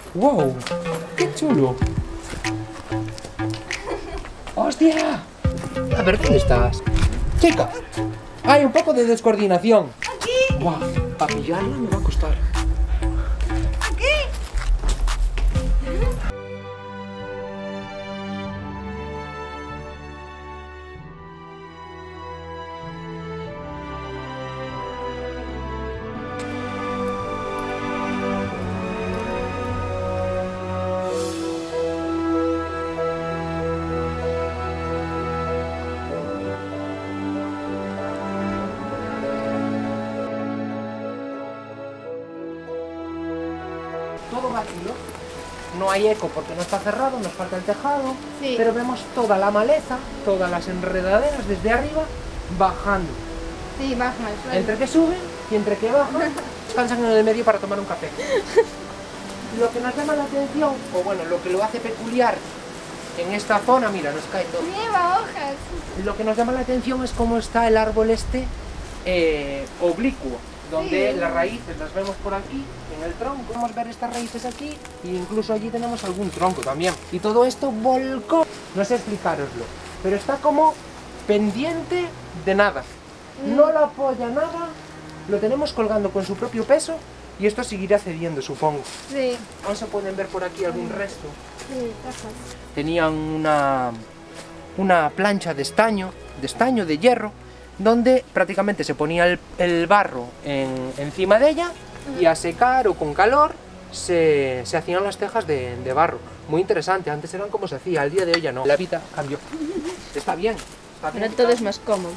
¡Wow! ¡Qué chulo! ¡Hostia! A ver, ¿dónde estás? ¡Chica! Hay un poco de descoordinación. Aquí. ¡Guau! Para pillarla me va a costar. Aquí. Todo vacío. No hay eco porque no está cerrado, nos falta el tejado. Sí. Pero vemos toda la maleza, todas las enredaderas desde arriba bajando. Sí, baja al suelo. Entre que suben y entre que bajan, descansan en el medio para tomar un café. Lo que nos llama la atención, o bueno, lo que lo hace peculiar en esta zona, mira, nos cae todo. Lleva hojas. Lo que nos llama la atención es cómo está el árbol este oblicuo, donde Sí. las raíces las vemos por aquí, en el tronco. Podemos ver estas raíces aquí e incluso allí tenemos algún tronco también. Y todo esto volcó, no sé explicaroslo, pero está como pendiente de nada. No lo apoya nada, lo tenemos colgando con su propio peso y esto seguirá cediendo, supongo. Sí. Aún se pueden ver por aquí algún resto. Sí, hojas. Tenían una plancha de estaño de hierro, donde prácticamente se ponía el barro encima de ella y a secar o con calor se hacían las tejas de barro. Muy interesante, antes eran como se hacía, al día de hoy ya no. La vida cambió. Está bien. Ahora todo es más cómodo.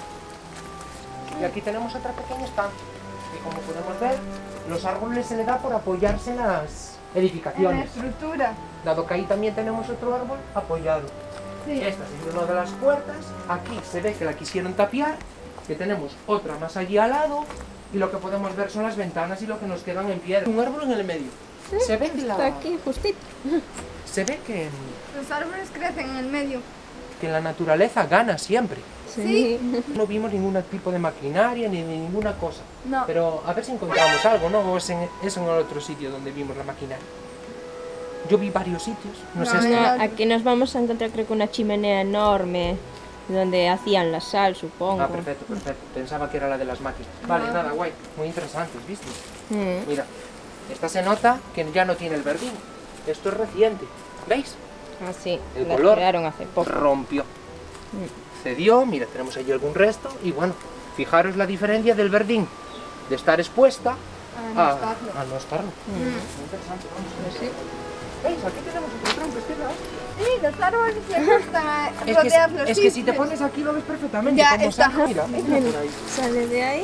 Y aquí tenemos otra pequeña estancia. Y como podemos ver, los árboles se le da por apoyarse en las En la edificaciones. estructura. Dado que ahí también tenemos otro árbol apoyado. Sí. Esta es una de las puertas. Aquí se ve que la quisieron tapiar, que tenemos otra más allí al lado, y lo que podemos ver son las ventanas y lo que nos quedan en piedra. Un árbol en el medio. Se ve que Está aquí, justito. se ve que Los árboles crecen en el medio. la naturaleza gana siempre. Sí. No vimos ningún tipo de maquinaria ni de ninguna cosa. No. Pero a ver si encontramos algo, ¿no? O es en el otro sitio donde vimos la maquinaria. Yo vi varios sitios. No sé No, hasta- No, aquí nos vamos a encontrar creo que una chimenea enorme donde hacían la sal, supongo. Ah, perfecto, perfecto. Pensaba que era la de las máquinas. Vale, No. nada, guay. Muy interesantes, ¿viste? Mm. Mira, esta se nota que ya no tiene el verdín. Esto es reciente. ¿Veis? Ah, sí, El la color crearon hace poco. rompió. Cedió, mira, tenemos allí algún resto. Y bueno, fijaros la diferencia del verdín de estar expuesta no estarlo. a no estarlo. Muy interesante, vamos a ver. Sí. ¿Veis? Aquí tenemos otro tronco, es que no. Sí, los árboles le gustan a Es que, rodear los es que si te sitios. pones aquí lo ves perfectamente. Ya como está. saca, mira, mira por ahí. Sale de ahí.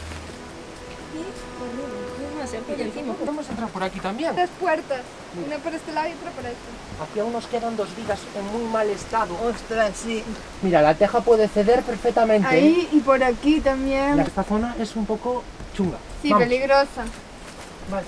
Y se apoya encima. Podemos entrar por aquí también. Tres puertas. Una por este lado y otra por este. Aquí aún nos quedan dos vigas en muy mal estado. Ostras, sí. Mira, la teja puede ceder perfectamente. Ahí y por aquí también. Esta zona es un poco chunga. Sí, Vamos. peligrosa. Vale.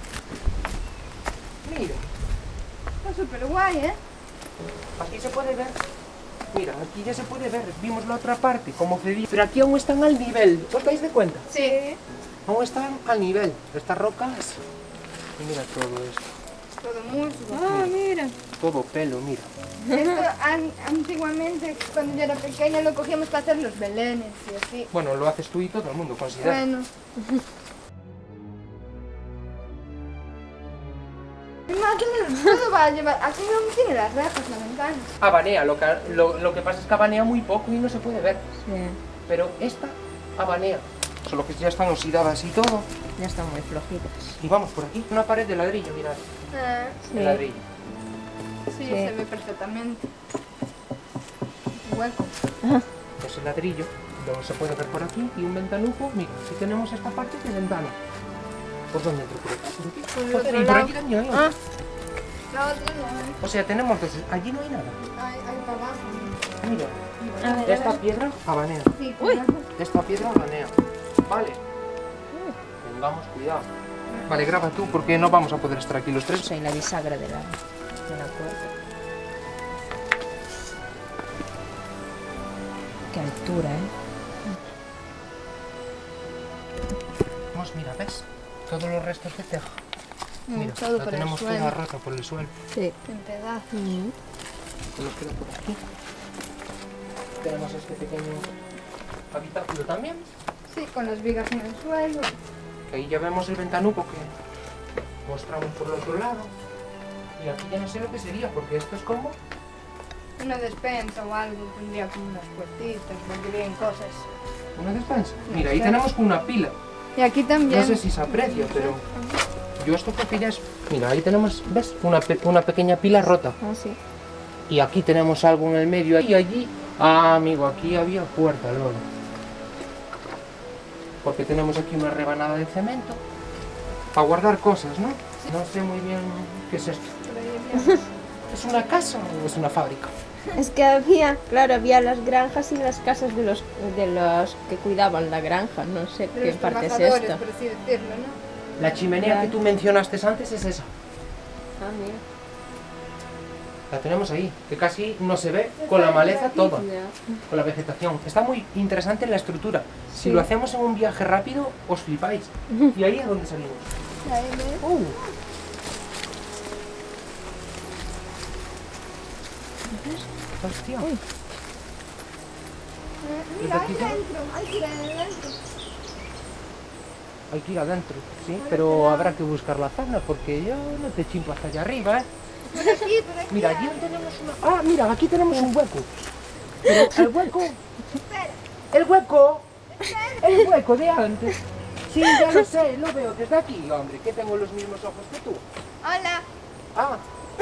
Mira, Está súper guay, ¿eh? aquí se puede ver. Mira, aquí ya se puede ver. Vimos la otra parte, como cedí. Pero aquí aún están al nivel. ¿Os dais de cuenta? Sí. Aún están al nivel. Estas rocas. Y mira todo esto. Todo musgo. Ah, mira. Todo pelo, mira. Esto antiguamente, cuando yo era pequeña, lo cogíamos para hacer los belenes y así. Bueno, lo haces tú y todo el mundo, considera. Bueno. Y más todo va a llevar. Aquí no tiene las rejas, la ventana. Abanea, lo que pasa es que abanea muy poco y no se puede ver. Sí. Pero esta abanea. Solo que ya están oxidadas y todo. Ya están muy flojitas. Y vamos por aquí. Una pared de ladrillo, mirad. Ah, De ladrillo. sí, Sí. se ve perfectamente. Hueco. Es el ladrillo. Luego se puede ver por aquí. Y un ventanuco. Mira, aquí tenemos esta parte de ventana. ¿Por dónde entro? Por aquí. Por aquí. Por el Joder, otro y por lado. aquí también hay Ah. otra. La otra no. O sea, tenemos dos. Allí no hay nada. Hay para abajo. Mira. A ver, Esta piedra abanea. Sí, Uy. por abajo. Esta piedra abanea. Vale. Tengamos cuidado. Vale, graba tú porque no vamos a poder estar aquí los tres. Soy la bisagra de la puerta. Qué altura, ¿eh? Vamos, mira, ¿ves? Todos los restos de teja. Mira, todo la por el tenemos suelo. toda rota por el suelo. Sí. En pedazos. Que nos queda por aquí. Tenemos este pequeño habitáculo también. Sí, con las vigas en el suelo. Que ahí ya vemos el ventanuco que mostramos por el otro lado. Y aquí ya no sé lo que sería, porque esto es como... Una despensa o algo, tendría como unas puertitas, vendrían cosas. una despensa. Mira, ahí tenemos como una pila. Y aquí también. No sé si se aprecia, pero yo esto creo que ya es... Mira, ahí tenemos, ¿ves? Una pequeña pila rota. Ah, sí. Y aquí tenemos algo en el medio. Y allí... Ah, amigo, aquí había puerta luego. Porque tenemos aquí una rebanada de cemento. Para guardar cosas, ¿no? No sé muy bien qué es esto. ¿Es una casa o es una fábrica? Es que había, claro, había las granjas y las casas de los que cuidaban la granja. No sé De qué los parte es trabajadores, esta. por así decirlo, ¿no? La chimenea que tú mencionaste antes es esa. Ah, mira. La tenemos ahí, que casi no se ve con la maleza toda, Ya. con la vegetación. Está muy interesante la estructura. Si Sí. lo hacemos en un viaje rápido, os flipáis. ¿Y ahí es donde salimos? Ahí ves. Hostia. Mira, aquí ahí ya? dentro, hay que ir adentro. Hay que ir adentro, sí, pero habrá que buscar la zona porque yo no te chimpo hasta allá arriba, ¿eh? Por aquí, por aquí. Mira, allí tenemos una... Ah, mira, aquí tenemos un hueco. Pero el hueco... ¡El hueco! ¡El hueco de antes! Sí, ya lo sé, lo veo desde aquí, hombre, que tengo los mismos ojos que tú. Hola, Ah.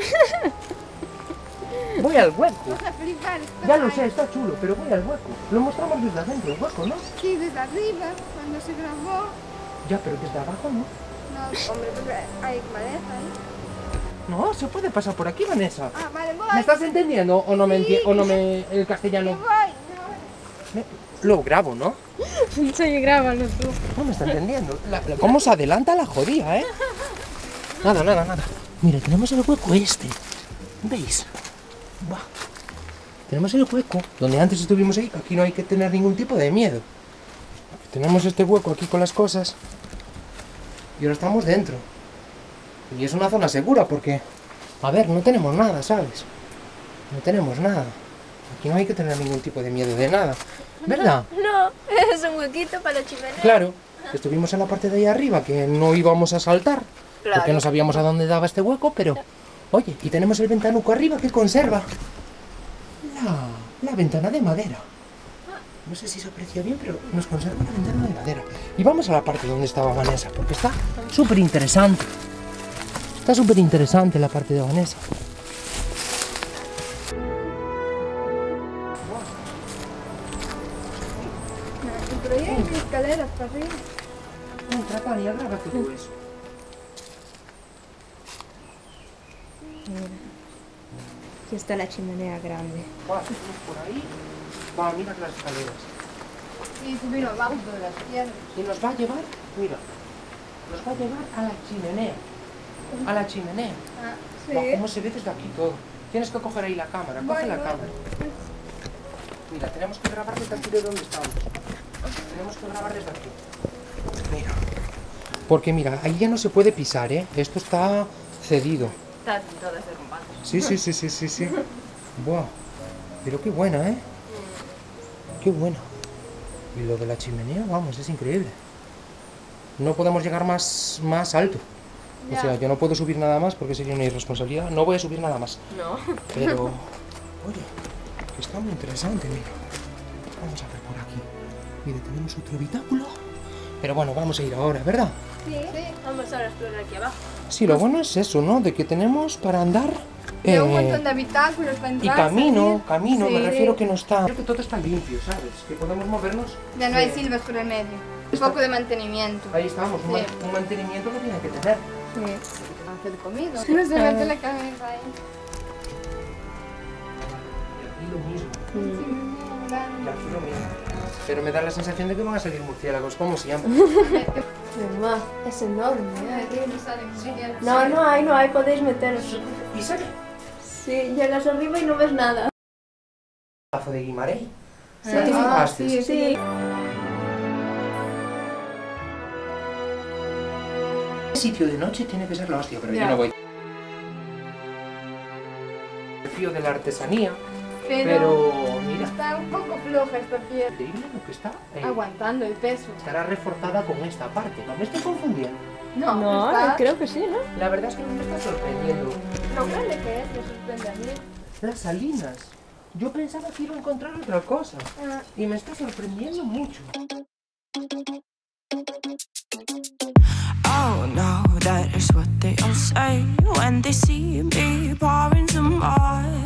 Voy al hueco. vas a flipar. espera. Ya lo sé, está chulo, pero voy al hueco. Lo mostramos desde adentro, el hueco, ¿no? Sí, desde arriba, cuando se grabó. Ya, pero desde abajo, ¿no? No, hombre, porque hay maleza ahí. No, se puede pasar por aquí, Vanessa. Ah, vale, voy. ¿Me estás entendiendo o no me Sí. o no me el Que castellano? voy. Lo grabo, ¿no? Sí, grábalo tú. No me está entendiendo. ¿Cómo se adelanta la jodía, eh? Nada, nada, nada. Mira, tenemos el hueco este. ¿Veis? Buah. Tenemos el hueco donde antes estuvimos ahí. Aquí no hay que tener ningún tipo de miedo. Tenemos este hueco aquí con las cosas. Y ahora estamos dentro. Y es una zona segura porque... A ver, no tenemos nada, ¿sabes? No tenemos nada. Aquí no hay que tener ningún tipo de miedo de nada. ¿Verdad? No, es un huequito para la chimenea. Claro. Estuvimos en la parte de ahí arriba que no íbamos a saltar. Porque no sabíamos a dónde daba este hueco, pero... Oye, y tenemos el ventanuco arriba que conserva la ventana de madera. No sé si se aprecia bien, pero nos conserva la ventana de madera. Y vamos a la parte donde estaba Vanessa, porque está súper interesante. Está súper interesante la parte de Vanessa. Y por ahí hay escaleras para arriba. Entra, Tania, grábate todo eso. Aquí está la chimenea grande. Va, subimos por ahí. Va, mira las escaleras. Y subieron abajo de las piedras. Y nos va a llevar, mira, nos va a llevar a la chimenea. A la chimenea. Ah, Guau, ¿cómo se ve desde aquí todo? Tienes que coger ahí la cámara, coge la cámara. Mira, tenemos que grabar desde aquí de donde estamos. Tenemos que grabar desde aquí. Mira. Porque mira, ahí ya no se puede pisar, ¿eh? Esto está cedido. Está todas derrumbadas. Sí, sí, sí, sí, sí, sí. Buah. Pero qué buena, ¿eh? Qué buena. Y lo de la chimenea, vamos, es increíble. No podemos llegar más alto. O sea, yo no puedo subir nada más porque sería una irresponsabilidad. No voy a subir nada más. No. Pero, oye, está muy interesante, mira. Vamos a ver por aquí. Mira, tenemos otro habitáculo. Pero bueno, vamos a ir ahora, ¿verdad? sí. Vamos ahora a explorar aquí abajo. Sí, lo bueno es eso, ¿no? De que tenemos para andar. Hay un montón de habitáculos para Y entrar. camino, salir. me Sí. refiero que no está... Creo que todo está limpio, ¿sabes? Que podemos movernos. Ya no hay silbas por el medio. Un Está- poco de mantenimiento. Ahí estamos, Sí. un mantenimiento que tiene que tener. Sí. Hacer comida. No se mete la cabeza ahí. Y aquí lo mismo. Sí, grande. Y aquí lo mismo. Pero me da la sensación de que van a salir murciélagos, como siempre. Mamá, es enorme. Aquí no salen murciélagos. No hay, podéis meteros. ¿Y sale? Sí, llegas arriba y no ves nada. Pazo de Guimarães. Sí. ¿No te Ah, fijaste? sí, Sí. sitio de noche tiene que ser la hostia, pero Ya. yo no voy. El fío de la artesanía, Pero pero mira, está un poco floja esta piedra. increíble lo que está. Aguantando el peso. Estará reforzada con esta parte. ¿No me estoy confundiendo? No, No, está... creo que sí, ¿no? La verdad es que me está sorprendiendo. Lo grande que es, me sorprende a mí. Las salinas. Yo pensaba que iba a encontrar otra cosa. Ah, Y me está sorprendiendo mucho. Oh no, that is what they all say when they see me pouring some more.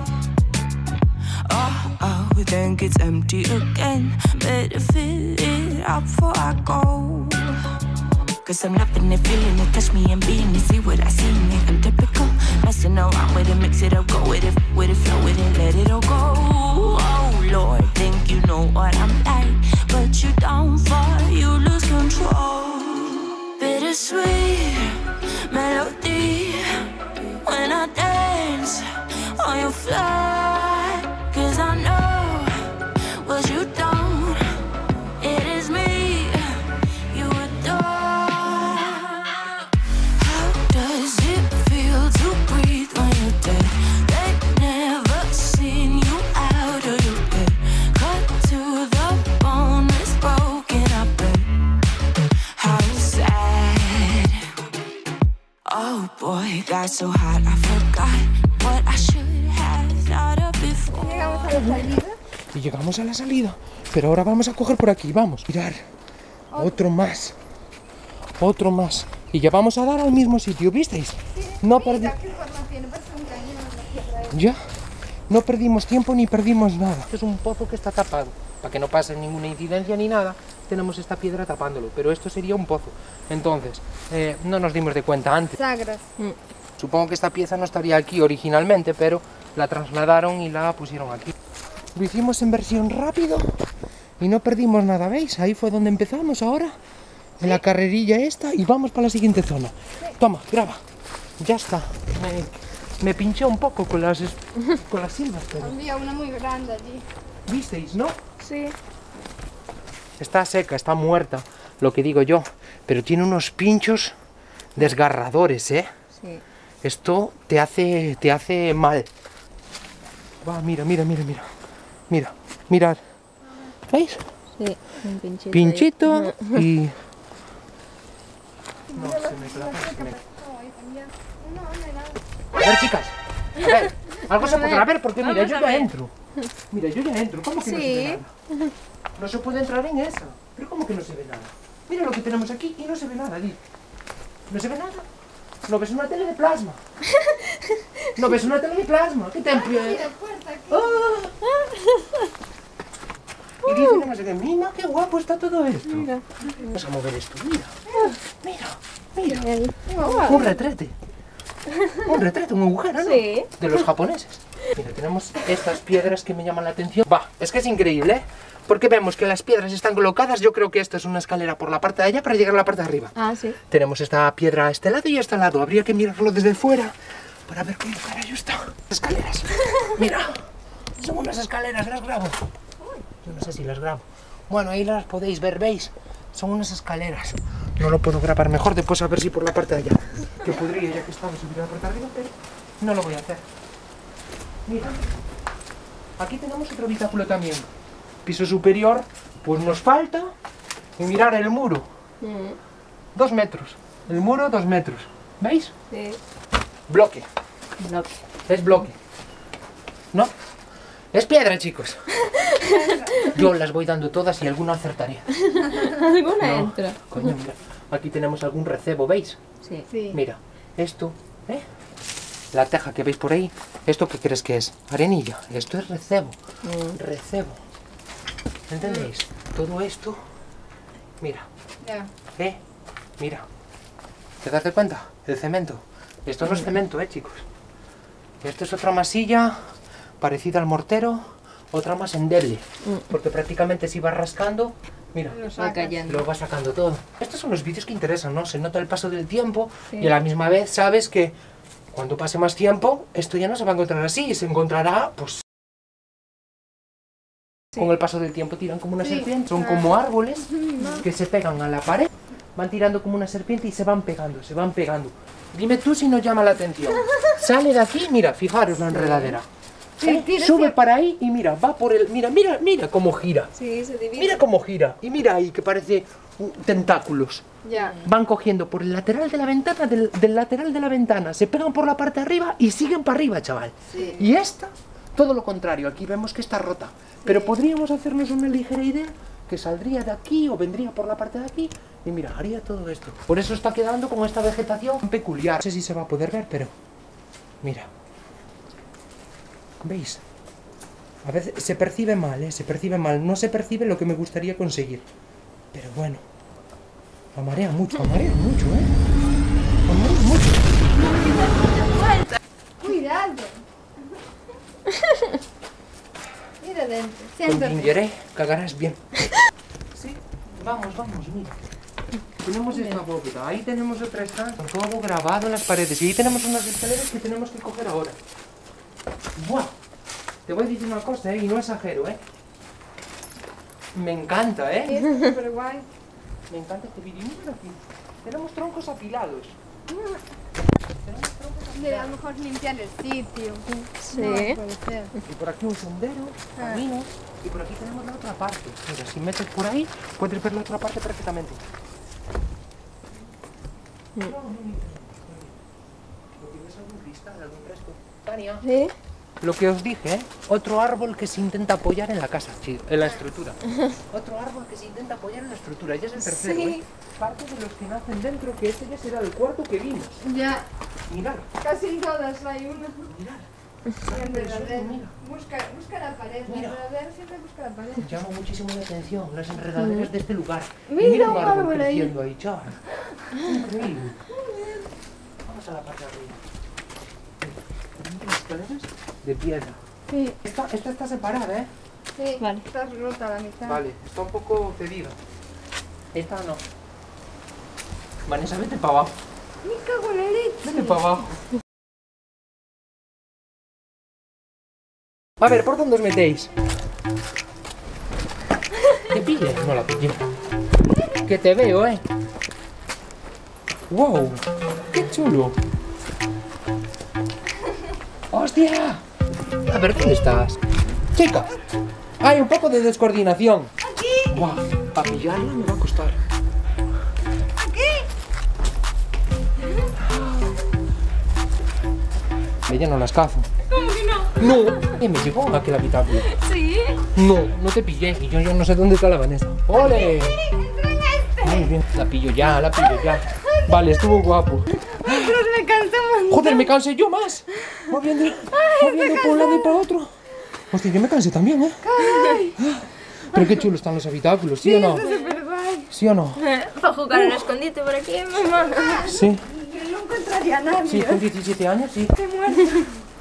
Oh, think it's empty again. Better fill it up before I go. Cause I'm loving it, feeling it, touch me and being it. See what I see in it, I'm typical. Messing around with it, mix it up, go with it, flow with it, let it all go. Oh Lord, think you know what I'm like, but you don't fall, you lose control. Bittersweet melody when I dance on your fly. Cause I know what you don't, it is me you adore. How does it feel to breathe when you're dead? They never seen you out of your bed. Cut to the bone, it's broken up and how sad. Oh boy, got so hot I forgot what I should have thought of before. llegamos a la salida. Y llegamos a la salida. Pero ahora vamos a coger por aquí, vamos. Mirar. Otro más. Otro más. Y ya vamos a dar al mismo sitio, ¿visteis? No perdí... Mira, qué forma tiene, parece un cañón la piedra esa. Ya. No perdimos tiempo ni perdimos nada. Este es un pozo que está tapado. Para que no pase ninguna incidencia ni nada, tenemos esta piedra tapándolo. Pero esto sería un pozo. Entonces, no nos dimos de cuenta antes. Sagras. Supongo que esta pieza no estaría aquí originalmente, pero la trasladaron y la pusieron aquí. Lo hicimos en versión rápido y no perdimos nada, ¿veis? Ahí fue donde empezamos ahora, en la carrerilla esta, y vamos para la siguiente zona. Toma, graba. Ya está. Me pinché un poco con las silvas, pero... Había una muy grande allí. ¿Visteis, no? Sí. Está seca, está muerta, lo que digo yo, pero tiene unos pinchos desgarradores, ¿eh? Sí. Esto te hace mal. Va, mira. Mira, mirad. ¿Veis? Sí, un pinchito. Pinchito ahí. y... No, se me clava, A ver, chicas. A ver, algo se podrá ver porque mira, yo ya entro. Mira, yo ya entro. ¿Cómo que no se ve nada? No se puede entrar en esa. Pero ¿cómo que no se ve nada? Mira lo que tenemos aquí y no se ve nada, Di. ¿No se ve nada? ¿No ves una tele de plasma? ¿No ves una tele de plasma? ¿Qué templo? Y dice que no sé qué. Mira qué guapo está todo esto. Vamos a mover esto. Mira. Un retrete. Un agujero, ¿no? Sí. De los japoneses. Mira, tenemos estas piedras que me llaman la atención. Va, es que es increíble, ¿eh? Porque vemos que las piedras están colocadas. Yo creo que esto es una escalera por la parte de allá para llegar a la parte de arriba. Ah, sí. Tenemos esta piedra a este lado y a este lado. Habría que mirarlo desde fuera para ver cómo carajo está. Escaleras. Mira, son unas escaleras, las grabo. Yo no sé si las grabo. Bueno, ahí las podéis ver, ¿veis? Son unas escaleras. No lo puedo grabar mejor, después a ver si por la parte de allá. Que podría, ya que estamos subir a la parte de arriba, pero no lo voy a hacer. Mira, aquí tenemos otro habitáculo también. Piso superior, pues nos falta. Y mirar el muro. 2 metros. El muro, 2 metros. ¿Veis? Sí. Bloque. Bloque. Es bloque. ¿No? Es piedra, chicos. Yo las voy dando todas y alguna acertaré. ¿Alguna No, entra? coño, mira. Aquí tenemos algún recebo, ¿veis? Sí. Sí. Mira, esto, ¿eh? La teja que veis por ahí, ¿esto qué crees que es? Arenilla. Esto es recebo. Recebo. ¿Entendéis? Todo esto, mira, Ya. Mira. ¿Te das de cuenta? El cemento. Esto no es cemento, chicos. Esto es otra masilla parecida al mortero, otra más endeble. Porque prácticamente se va rascando, mira, Va cayendo. lo va sacando todo. Estos son los vídeos que interesan, ¿no? Se nota el paso del tiempo Sí. y a la misma vez sabes que cuando pase más tiempo, esto ya no se va a encontrar así, se encontrará, pues... Con el paso del tiempo tiran como una serpiente, son como árboles que se pegan a la pared van tirando como una serpiente y se van pegando, se van pegando. Dime tú si nos llama la atención. Sale de aquí, mira, fijaros la enredadera. Sube para ahí y mira, va por el... Mira, mira, mira cómo gira. Sí, se divide. Mira cómo gira. Y mira ahí que parece tentáculos. Ya. Van cogiendo por el lateral de la ventana, del lateral de la ventana, se pegan por la parte de arriba y siguen para arriba, chaval. Sí. Y esta, todo lo contrario, aquí vemos que está rota. Pero podríamos hacernos una ligera idea que saldría de aquí o vendría por la parte de aquí y mira, haría todo esto. Por eso está quedando con esta vegetación peculiar. No sé si se va a poder ver, pero mira. ¿Veis? A veces se percibe mal, se percibe mal. No se percibe lo que me gustaría conseguir. Pero bueno. Amarea mucho, Amarea mucho. Cuidado. Mira dentro. Con Siéntate. Ginger, cagarás bien. Sí, vamos, mira. Tenemos esta bóveda, ahí tenemos otra estancia, con todo grabado en las paredes. Y ahí tenemos unas escaleras que tenemos que coger ahora. ¡Buah! Te voy a decir una cosa, y no exagero, Me encanta, Sí, es súper guay. Me encanta este vídeo. Mira aquí. Tenemos troncos apilados. De a lo mejor limpiar el sitio. Sí. No, puede ser. Y por aquí un sendero, caminos. Y por aquí tenemos la otra parte. Mira, si metes por ahí, puedes ver la otra parte perfectamente. ¿Lo tienes algún cristal, algún resto? Tania. ¿Sí? Lo que os dije, otro árbol que se intenta apoyar en la casa, en la estructura. Otro árbol que se intenta apoyar en la estructura, ya es el tercero, Sí. Parte de los que nacen dentro, que este ya será el cuarto que vimos. Ya. Mirad, Casi en todas hay uno. mirad. La enredadera. Mira. Busca la pared. La Mira. enredadera siempre busca la pared. Llama muchísimo la atención las enredaderas de este lugar. Mira y mira un un árbol árbol ahí. creciendo ahí, chaval. Increíble. Vamos a la parte de arriba. Las escaleras de piedra. Sí, Esta está separada, sí. Vale. Está rota la mitad. Vale, está un poco cedida. Esta no. Vanessa, vete para abajo. Me cago en la leche. Vete para abajo. A ver, ¿por dónde os metéis? ¿Te pille? No la pillé. Que te veo, ¡Wow! ¡Qué chulo! ¡Hostia! A ver, ¿dónde estás? ¡Chica! Hay un poco de descoordinación. ¡Aquí! ¡Guau! Para pillarla me va a costar. Ella no las cazo. ¿Cómo que no? No, me llegó a aquel habitáculo. Sí. No, no te pillé. Y yo no sé dónde está la Vanessa. ¡Ole! Entra en este. Muy bien. La pillo ya. Vale, estuvo guapo. Pero me cansé un montón. Joder, me cansé yo más. Moviendo por un lado y para otro. Hostia, yo me cansé también, Pero qué chulo están los habitáculos, ¿sí o no? Está súper guay. ¿Sí o no? Para jugar al escondite por aquí, mamá. Sí. Yo no encontraría a nadie. Sí, con 17 años, sí. Estoy muerta.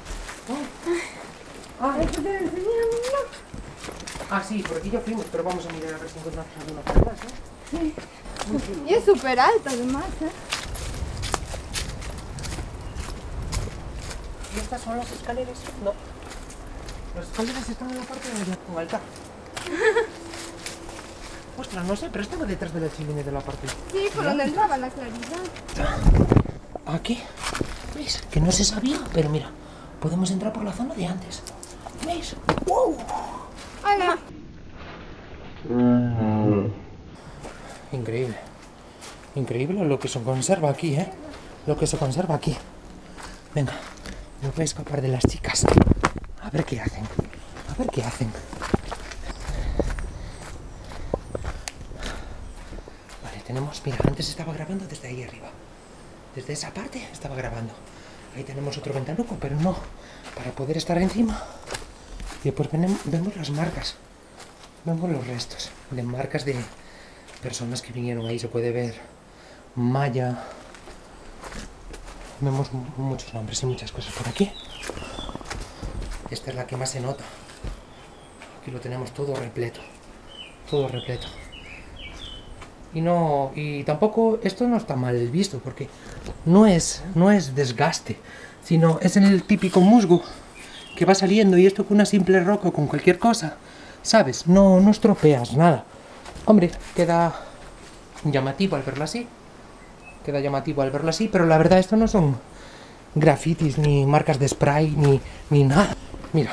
Ah, ¿Esto te lo enseñé? sí, por aquí ya fuimos, pero vamos a mirar a ver si encontramos alguna cosa más, Sí. Y es súper alta además, ¿Y estas son las escaleras? No. Las escaleras están en la parte de con altar. Ostras, no sé, pero estaba detrás de la chimenea de la parte. Sí, por donde entraba la claridad. Aquí, ¿veis? Que no se sabía, pero mira, podemos entrar por la zona de antes. ¿Veis? ¡Wow! Hola. Increíble. Increíble lo que se conserva aquí, Lo que se conserva aquí. Venga, me voy a escapar de las chicas. A ver qué hacen. Vale, tenemos... Mira, antes estaba grabando desde ahí arriba. Desde esa parte estaba grabando. Ahí tenemos otro ventanuco, pero no. Para poder estar encima. Y después vemos las marcas. Vemos los restos de marcas de personas que vinieron ahí. Se puede ver malla. Vemos muchos nombres y muchas cosas por aquí. Esta es la que más se nota. Aquí lo tenemos todo repleto. Todo repleto. Y tampoco esto no está mal visto, porque no es desgaste, sino es el típico musgo que va saliendo, y esto con una simple roca o con cualquier cosa, ¿sabes? No estropeas nada. Hombre, queda llamativo al verlo así. Queda llamativo al verlo así, pero la verdad esto no son grafitis, ni marcas de spray, ni nada. Mira.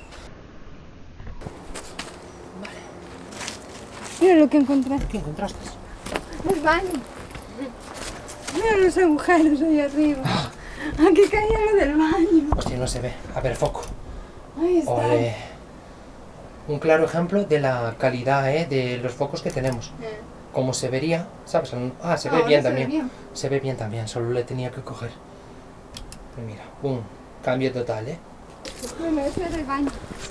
Mira lo que encontré. ¿Qué encontraste? El baño. Mira los agujeros ahí arriba. Aquí caía lo del baño. Hostia, no se ve. A ver, foco. Ahí está. Ole. Un claro ejemplo de la calidad, de los focos que tenemos. Como se vería, ¿sabes? Ah, se ve bien también. Se ve bien también, solo le tenía que coger. Y mira, ¡pum! Cambio total, Bueno, ese era el baño.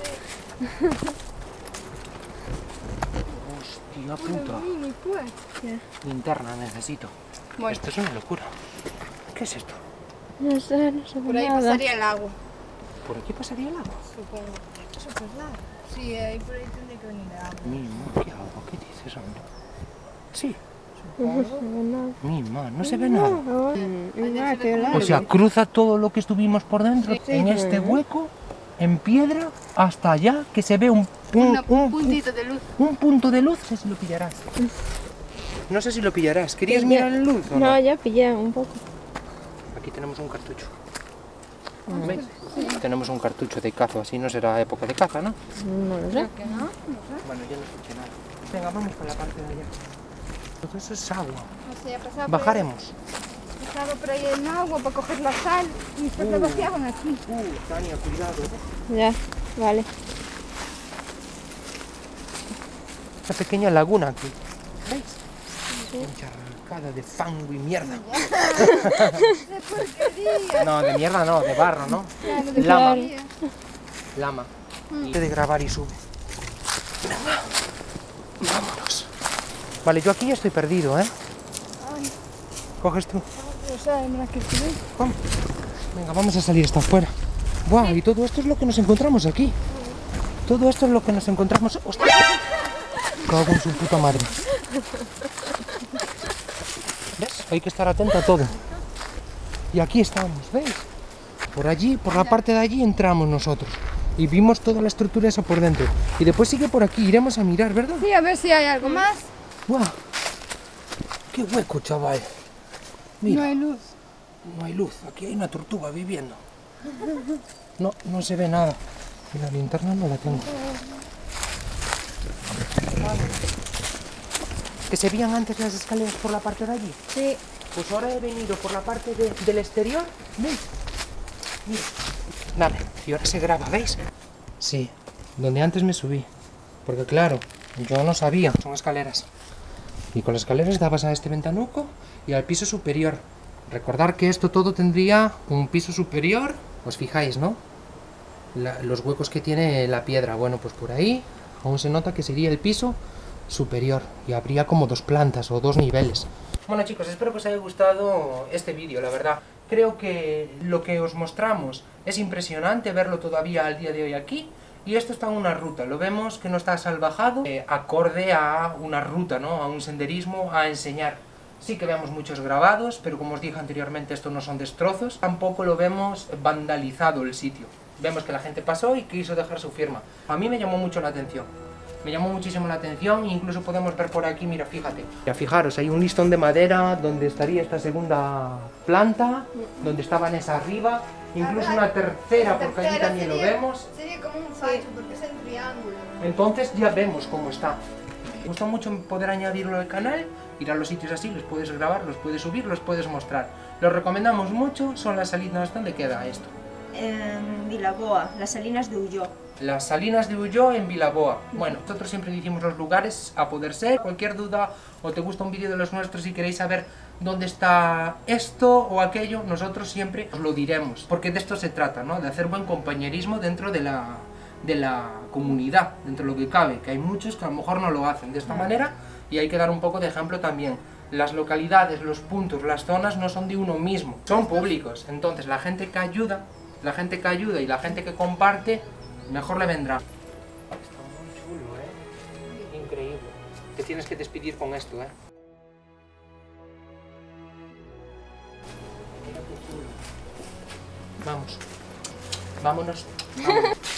Hostia puta. Mini, pues. Linterna necesito. Bueno. Esto es una locura. ¿Qué es esto? No sé Por ahí nada. pasaría el agua. ¿Por aquí pasaría el agua? Supongo. Súper largo. Sí, ahí por ahí tendría que venir el agua. Mima, ¿qué agua? ¿Qué dices, hombre? Sí. No se ve nada. Mima, no se ve nada. Ah, qué largo. O sea, cruza todo lo que estuvimos por dentro en este hueco, en piedra, hasta allá, que se ve un puntito de luz. un punto de luz. No sé si lo pillarás. No sé si lo pillarás. ¿Querías mirar la luz o no? No, ya pillé un poco. Aquí tenemos un cartucho. ¿Veis? Tenemos un cartucho de caza, así no será época de caza, ¿no? No lo sé. ¿Que no? Bueno, ya no escuché nada. Venga, vamos por la parte de allá. Todo eso es agua. O sea, pasaba Bajaremos. Pasaba por ahí el agua para coger la sal y después la vaciaban aquí. Tania, cuidado. Ya, vale. Esta pequeña laguna aquí. ¿Veis? Encharcada de fango y mierda. ¡Qué porquería! No, de mierda no, de barro, ¿no? Claro, de Lama. porquería. Lama. De grabar y sube. Venga. Vámonos. Vale, yo aquí ya estoy perdido, ¿eh? Ay, Coges tú. no sé, mira que estoy. Vamos. Venga, vamos a salir hasta afuera. Buah, y todo esto es lo que nos encontramos aquí. Todo esto es lo que nos encontramos. ¡Hostia! Cago en su puta madre. ¿Ves? Hay que estar atento a todo. Y aquí estamos, ¿veis? Por allí, por la parte de allí entramos nosotros. Y vimos toda la estructura esa por dentro. Y después sigue por aquí, iremos a mirar, ¿verdad? Sí, a ver si hay algo más. ¡Guau! ¡Qué hueco, chaval! Mira, No hay luz. no hay luz. Aquí hay una tortuga viviendo. No, no se ve nada. Y la linterna no la tengo. ¿Que se veían antes las escaleras por la parte de allí? Sí. Pues ahora he venido por la parte del exterior. ¿Veis? Mira. Vale, y ahora se graba, ¿veis? Sí, donde antes me subí. Porque claro, yo no sabía. Son escaleras. Y con las escaleras dabas a este ventanuco y al piso superior. Recordar que esto todo tendría un piso superior. Os fijáis, ¿no? Los huecos que tiene la piedra. Bueno, pues por ahí aún se nota que sería el piso superior. Y habría como 2 plantas o 2 niveles. Bueno chicos, espero que os haya gustado este vídeo, la verdad. Creo que lo que os mostramos es impresionante verlo todavía al día de hoy aquí. Y esto está en una ruta, lo vemos que no está salvajado, acorde a una ruta, ¿no? A un senderismo, a enseñar. Sí que vemos muchos grabados, pero como os dije anteriormente, estos no son destrozos. Tampoco lo vemos vandalizado el sitio. Vemos que la gente pasó y quiso dejar su firma. A mí me llamó mucho la atención. Me llamó muchísimo la atención, incluso podemos ver por aquí, mira, fíjate. Ya fijaros, hay un listón de madera donde estaría esta segunda planta, donde estaban esa arriba, incluso una tercera, porque allí también lo vemos. Sería como un facho, porque es en triángulo. Entonces ya vemos cómo está. Me gusta mucho poder añadirlo al canal, ir a los sitios así, los puedes grabar, los puedes subir, los puedes mostrar. Los recomendamos mucho, son las salinas. ¿Dónde queda esto? En Vilaboa, las Salinas de Ulló. Las Salinas de Ulló en Vilaboa. Bueno, nosotros siempre decimos los lugares a poder ser. Cualquier duda o te gusta un vídeo de los nuestros y queréis saber dónde está esto o aquello, nosotros siempre os lo diremos. Porque de esto se trata, ¿no? De hacer buen compañerismo dentro de la comunidad, dentro de lo que cabe. Que hay muchos que a lo mejor no lo hacen de esta manera y hay que dar un poco de ejemplo también. Las localidades, los puntos, las zonas no son de uno mismo, son públicos. Entonces la gente que ayuda y la gente que comparte, mejor le vendrá. Está muy chulo, ¿eh? Increíble. Te tienes que despedir con esto, ¿eh? Mira qué chulo. Vamos. Vámonos. Vámonos.